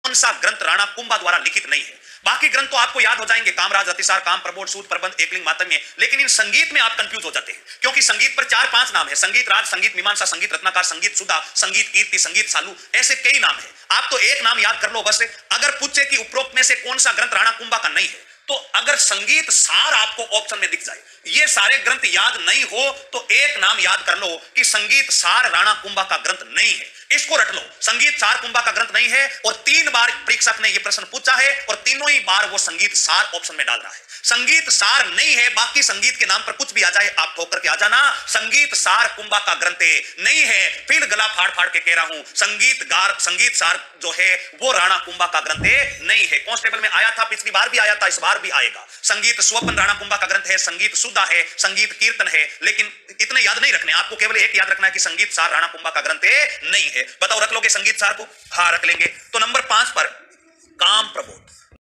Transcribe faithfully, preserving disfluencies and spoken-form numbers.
कौन सा ग्रंथ राणा कुंभा द्वारा लिखित नहीं है। बाकी ग्रंथ तो आपको याद हो जाएंगे, कामराज, रतिसार, काम प्रबोध, सूत प्रबंध, एकलिंग, मातम्य, लेकिन इन संगीत में आप कंफ्यूज हो जाते हैं, क्योंकि संगीत पर चार पांच नाम है, संगीत राज, संगीत मीमांसा, संगीत रत्नाकर, संगीत सुधा, संगीत कीर्ति, संगीत सालू, ऐसे कई नाम है। आप तो एक नाम याद कर लो बस। अगर पूछे कि उपरोक्त में से कौन सा ग्रंथ राणा कुंभा का नहीं है, तो अगर संगीत सार आपको ऑप्शन में दिख जाए, ये सारे ग्रंथ याद नहीं हो, तो एक नाम याद कर लो कि संगीत सार राणा कुंभा का ग्रंथ नहीं है। इसको रट लो, संगीत सार कुंभा का ग्रंथ नहीं है। और तीन बार परीक्षक ने यह प्रश्न पूछा है और तीनों ही बार वो संगीत सार ऑप्शन में डाल रहा है। संगीत सार नहीं है, बाकी संगीत के नाम पर कुछ भी आ जाए आप ठोक करके आ जाना। संगीत सार कुंभा का ग्रंथ नहीं है, फिर गला फाड़ फाड़ के कह रहा हूं, संगीत गार संगीत सार जो है वो राणा कुंभा का ग्रंथ नहीं है। कांस्टेबल में आया था, पिछली बार भी आया था, इस बार भी आएगा। संगीत स्वप्न राणा कुंभा का ग्रंथ है, संगीत सुधा है, संगीत कीर्तन है, लेकिन इतने याद नहीं रखने, आपको केवल एक याद रखना है कि संगीत सार राणा कुंभा का ग्रंथ नहीं है। बताओ रख लोगे संगीत सार को? हाँ रख लेंगे। तो नंबर पांच पर काम प्रबोध।